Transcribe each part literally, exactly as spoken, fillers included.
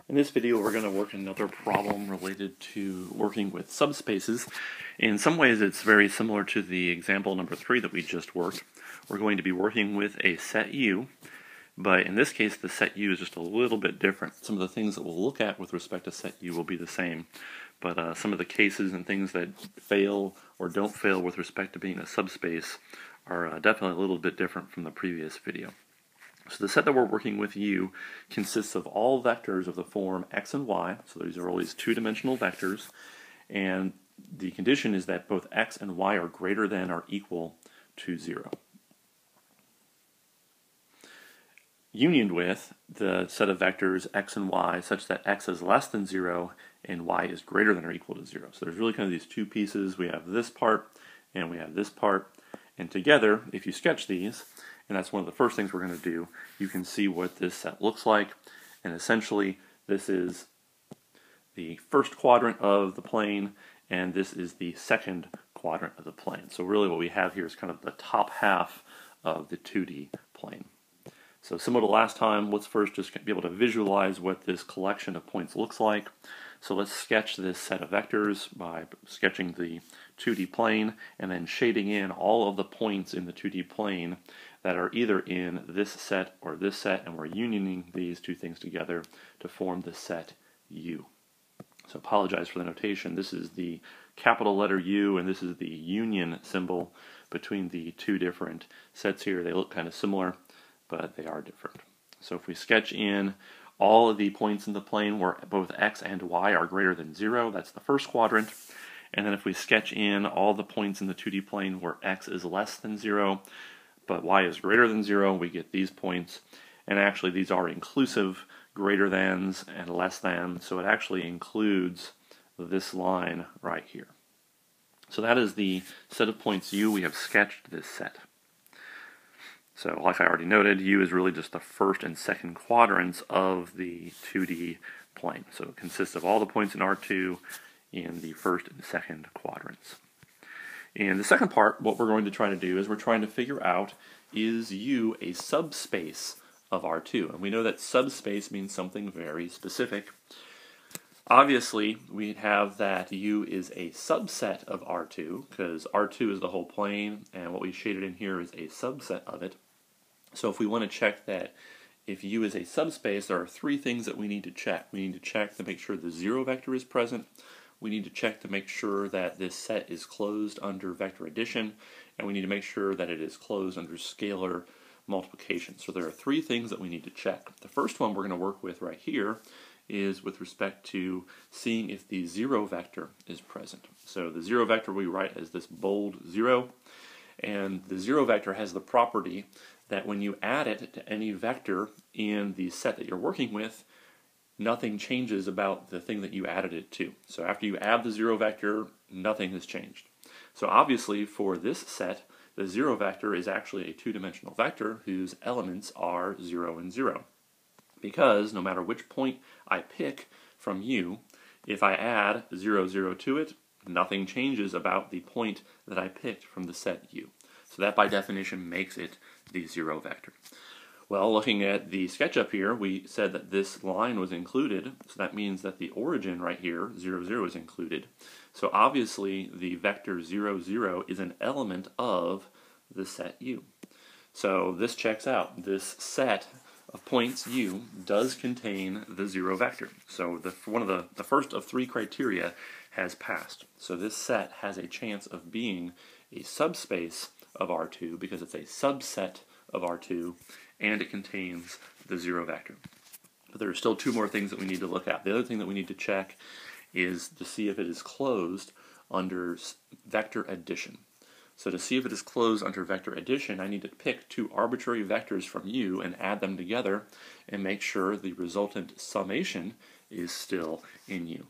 In this video, we're going to work another problem related to working with subspaces. In some ways, it's very similar to the example number three that we just worked. We're going to be working with a set U, but in this case, the set U is just a little bit different. Some of the things that we'll look at with respect to set U will be the same, but uh, some of the cases and things that fail or don't fail with respect to being a subspace are uh, definitely a little bit different from the previous video. So the set that we're working with, U, consists of all vectors of the form x and y. So these are always two-dimensional vectors. And the condition is that both x and y are greater than or equal to zero. Unioned with the set of vectors x and y such that x is less than zero and y is greater than or equal to zero. So there's really kind of these two pieces. We have this part and we have this part. And together, if you sketch these, and that's one of the first things we're going to do, you can see what this set looks like. And essentially, this is the first quadrant of the plane, and this is the second quadrant of the plane. So really what we have here is kind of the top half of the two D plane. So similar to last time, let's first just be able to visualize what this collection of points looks like. So let's sketch this set of vectors by sketching the two D plane and then shading in all of the points in the two D plane that are either in this set or this set, and we're unioning these two things together to form the set U. So apologize for the notation. This is the capital letter U, and this is the union symbol between the two different sets here. They look kind of similar, but they are different. So if we sketch in all of the points in the plane where both x and y are greater than zero, that's the first quadrant. And then if we sketch in all the points in the two D plane where x is less than zero, but y is greater than zero, we get these points. And actually these are inclusive greater thans and less than, so it actually includes this line right here. So that is the set of points U. We have sketched this set. So like I already noted, U is really just the first and second quadrants of the two D plane. So it consists of all the points in R two in the first and second quadrants. In the second part, what we're going to try to do is we're trying to figure out, is U a subspace of R two? And we know that subspace means something very specific. Obviously, we have that U is a subset of R two, because R two is the whole plane, and what we shaded in here is a subset of it. So if we want to check that if U is a subspace, there are three things that we need to check. We need to check to make sure the zero vector is present. We need to check to make sure that this set is closed under vector addition, and we need to make sure that it is closed under scalar multiplication. So there are three things that we need to check. The first one we're going to work with right here is with respect to seeing if the zero vector is present. So the zero vector we write as this bold zero, and the zero vector has the property that when you add it to any vector in the set that you're working with, nothing changes about the thing that you added it to. So after you add the zero vector, nothing has changed. So obviously for this set, the zero vector is actually a two-dimensional vector whose elements are zero and zero. Because no matter which point I pick from U, if I add zero, zero to it, nothing changes about the point that I picked from the set U. So that by definition makes it the zero vector. Well, looking at the sketch up here, we said that this line was included, so that means that the origin right here, zero, zero, is included. So obviously the vector zero, zero is an element of the set U. So this checks out. This set of points U does contain the zero vector. So the, one of the, the first of three criteria has passed. So this set has a chance of being a subspace of R two because it's a subset of R two, and it contains the zero vector. But there are still two more things that we need to look at. The other thing that we need to check is to see if it is closed under vector addition. So to see if it is closed under vector addition, I need to pick two arbitrary vectors from U and add them together and make sure the resultant summation is still in U.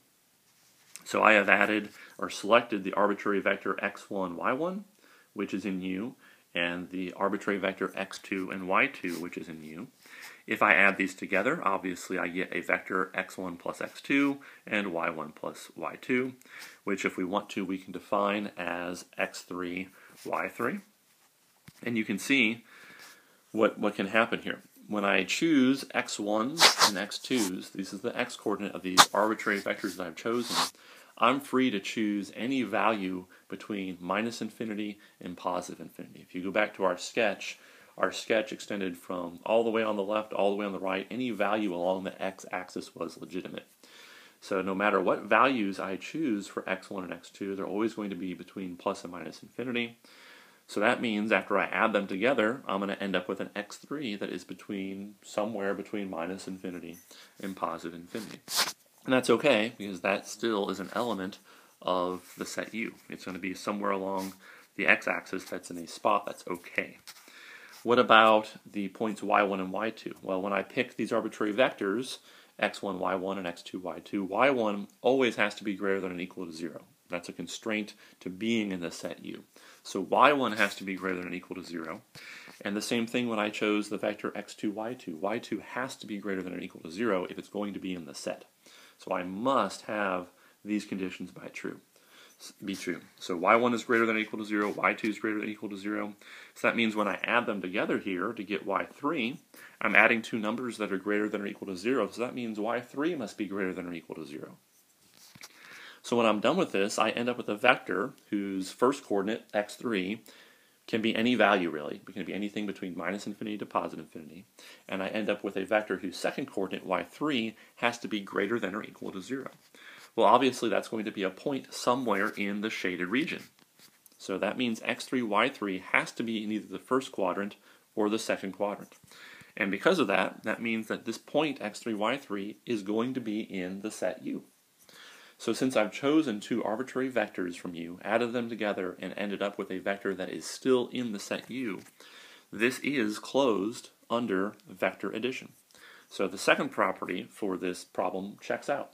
So I have added or selected the arbitrary vector x one, y one, which is in U, and the arbitrary vector x two and y two, which is in U. If I add these together, obviously I get a vector x one plus x two and y one plus y two, which if we want to, we can define as x three, y three. And you can see what, what can happen here. when I choose x ones and x twos, this is the x-coordinate of these arbitrary vectors that I've chosen, I'm free to choose any value between minus infinity and positive infinity. If you go back to our sketch, our sketch extended from all the way on the left, all the way on the right. Any value along the x-axis was legitimate. So no matter what values I choose for x one and x two, they're always going to be between plus and minus infinity. So that means after I add them together, I'm going to end up with an x three that is between somewhere between minus infinity and positive infinity. And that's okay, because that still is an element of the set U. It's going to be somewhere along the x-axis that's in a spot that's okay. What about the points y one and y two? Well, when I pick these arbitrary vectors, x one, y one, and x two, y two, y one always has to be greater than or equal to zero. That's a constraint to being in the set U. So y one has to be greater than or equal to zero. And the same thing when I chose the vector x two, y two. y two has to be greater than or equal to zero if it's going to be in the set. So I must have these conditions by true. be true. So y one is greater than or equal to zero, y two is greater than or equal to zero. So that means when I add them together here to get y three, I'm adding two numbers that are greater than or equal to zero. So that means y three must be greater than or equal to zero. So when I'm done with this, I end up with a vector whose first coordinate, x three, can be any value really. It can be anything between minus infinity to positive infinity. And I end up with a vector whose second coordinate, y three, has to be greater than or equal to zero. Well, obviously that's going to be a point somewhere in the shaded region. So that means x three, y three has to be in either the first quadrant or the second quadrant. And because of that, that means that this point x three, y three is going to be in the set U. So since I've chosen two arbitrary vectors from U, added them together, and ended up with a vector that is still in the set U, this is closed under vector addition. So the second property for this problem checks out.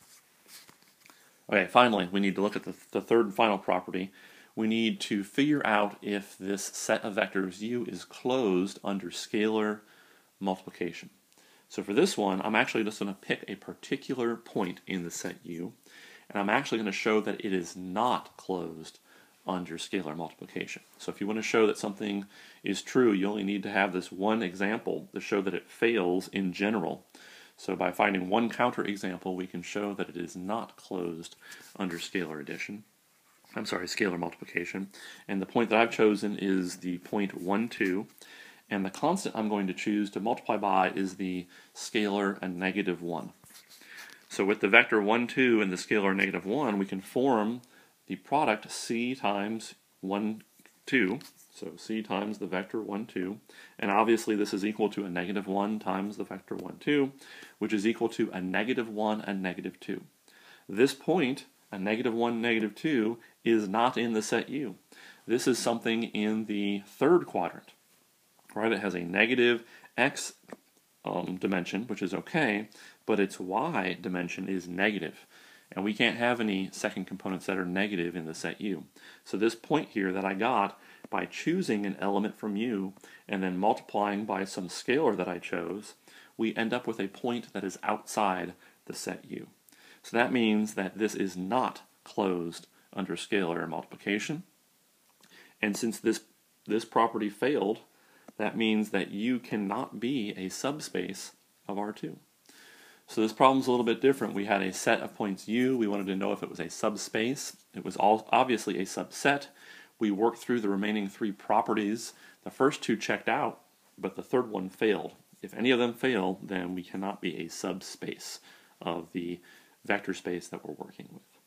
Okay, finally, we need to look at the, the third and final property. We need to figure out if this set of vectors U is closed under scalar multiplication. So for this one, I'm actually just going to pick a particular point in the set U, and I'm actually going to show that it is not closed under scalar multiplication. So if you want to show that something is true, you only need to have this one example to show that it fails in general. So by finding one counterexample, we can show that it is not closed under scalar addition. I'm sorry, scalar multiplication. And the point that I've chosen is the point one, two. And the constant I'm going to choose to multiply by is the scalar a negative one. So with the vector one, two and the scalar negative one, we can form the product c times one, two. So c times the vector one, two. And obviously this is equal to a negative one times the vector one, two, which is equal to a negative one and negative two. This point, a negative one, negative two, is not in the set U. This is something in the third quadrant. Right? It has a negative x um, dimension, which is okay, but its y dimension is negative. And we can't have any second components that are negative in the set U. So this point here that I got by choosing an element from U and then multiplying by some scalar that I chose, we end up with a point that is outside the set U. So that means that this is not closed under scalar multiplication. And since this, this property failed, that means that U cannot be a subspace of R two. So this problem's a little bit different. We had a set of points U. We wanted to know if it was a subspace. It was all obviously a subset. We worked through the remaining three properties. The first two checked out, but the third one failed. If any of them fail, then we cannot be a subspace of the vector space that we're working with.